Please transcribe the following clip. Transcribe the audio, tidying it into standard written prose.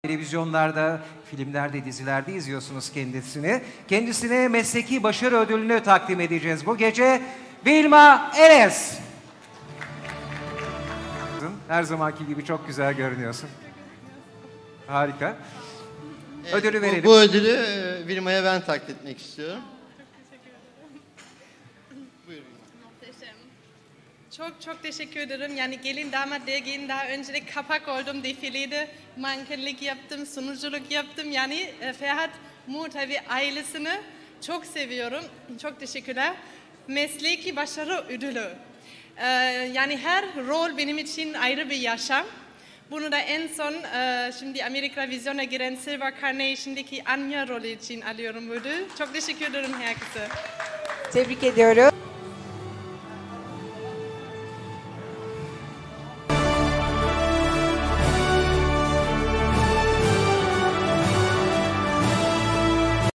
Televizyonlarda, filmlerde, dizilerde izliyorsunuz kendisini. Kendisine mesleki başarı ödülünü takdim edeceğiz bu gece. Vilma Eres. Her zamanki gibi çok güzel görünüyorsun. Harika. Ödülü verelim. Bu ödülü Vilma'ya ben takdim etmek istiyorum. Çok teşekkür ederim. Yani gelin damat derginin daha önce de kapak oldum defilede. Mankenlik yaptım, sunuculuk yaptım. Yani Ferhat Muğtay ve ailesini çok seviyorum. Çok teşekkürler. Mesleki başarı ödülü. Yani her rol benim için ayrı bir yaşam. Bunu da en son şimdi Amerika Vizyon'a giren Silver Carnation'daki Anya rolü için alıyorum ödül. Çok teşekkür ederim herkese. Tebrik ediyorum.